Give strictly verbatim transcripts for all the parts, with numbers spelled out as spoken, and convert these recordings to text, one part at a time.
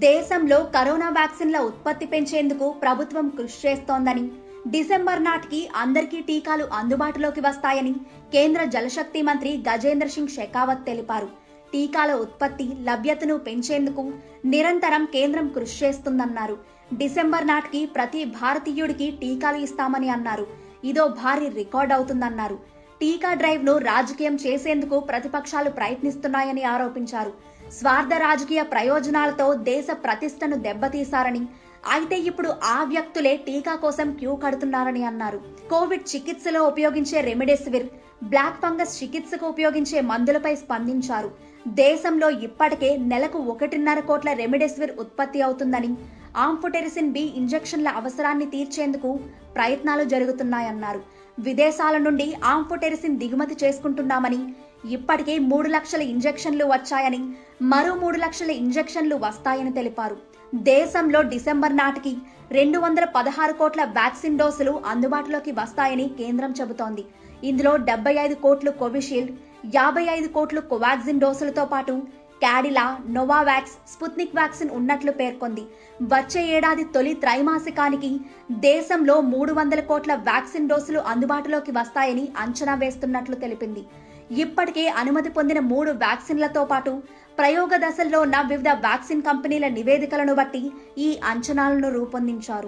దేశంలో కరోనా వ్యాక్సిన్ల ఉత్పత్తి పెంచేందుకు ప్రభుత్వం కృషి చేస్తోందని, డిసెంబర్ నాటికి అందరికీ టీకాలు అందుబాటులోకి వస్తాయని కేంద్ర జలశక్తి మంత్రి గజేంద్ర సింగ్ షెకావత్ తెలిపారు. టీకాల ఉత్పత్తి లభ్యతను పెంచేందుకు నిరంతరం కేంద్రం కృషి చేస్తుందన్నారు. డిసెంబర్ నాటికి ప్రతి భారతీయుడికి టీకాలు ఇస్తామని అన్నారు. ఇదో భారీ రికార్డ్ అవుతుందన్నారు. టీకా డ్రైవ్ ను రాజకీయం చేసేందుకు ప్రతిపక్షాలు ప్రయత్నిస్తున్నాయని ఆరోపించారు. స్వార్థ రాజకీయ ప్రయోజనాలతో దేశ ప్రతిష్టను దెబ్బతీశారని, అయితే ఇప్పుడు ఆ వ్యక్తులే టీకా కోసం క్యూ కడుతున్నారని అన్నారు. కోవిడ్ చికిత్సలో ఉపయోగించే రెమిడెసివిర్, బ్లాక్ ఫంగస్ చికిత్సకు ఉపయోగించే మందులపై స్పందించారు. దేశంలో ఇప్పటికే నెలకు ఒకటిన్నర కోట్ల రెమిడెసివిర్ ఉత్పత్తి అవుతుందని, ఆంఫోటెరిసిన్ బి ఇంజెక్షన్ల అవసరాన్ని తీర్చేందుకు ప్రయత్నాలు జరుగుతున్నాయన్నారు. విదేశాల నుండి ఆంఫోటెరిసిన్ దిగుమతి చేసుకుంటున్నామని, ఇప్పటికే మూడు లక్షల ఇంజెక్షన్లు వచ్చాయని, మరో మూడు లక్షల ఇంజెక్షన్లు వస్తాయని తెలిపారు. దేశంలో డిసెంబర్ నాటికి రెండు వందల పదహారు కోట్ల వ్యాక్సిన్ డోసులు అందుబాటులోకి వస్తాయని కేంద్రం చెబుతోంది. ఇందులో డెబ్బై ఐదు కోట్లు కోవిషీల్డ్, యాభై ఐదు కోట్లు కోవాక్సిన్ డోసులతో పాటు క్యాడిలా, నోవావాక్స్, స్పుత్నిక్ వ్యాక్సిన్ ఉన్నట్లు పేర్కొంది. వచ్చే ఏడాది తొలి త్రైమాసికానికి దేశంలో మూడు వందల కోట్ల వ్యాక్సిన్ డోసులు అందుబాటులోకి వస్తాయని అంచనా వేస్తున్నట్లు తెలిపింది. ఇప్పటికే అనుమతి పొందిన మూడు వ్యాక్సిన్లతో పాటు ప్రయోగ దశల్లో ఉన్న వివిధ వ్యాక్సిన్ కంపెనీల నివేదికలను బట్టి ఈ అంచనాలను రూపొందించారు.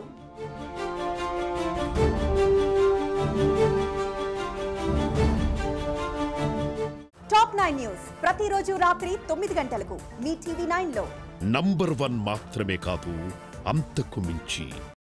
టాప్ నైన్ న్యూస్ ప్రతిరోజు రాత్రి తొమ్మిది గంటలకు మీ టీవీ నైన్ లో నంబర్ వన్ మాత్రమే కాదు, అంతకు మించి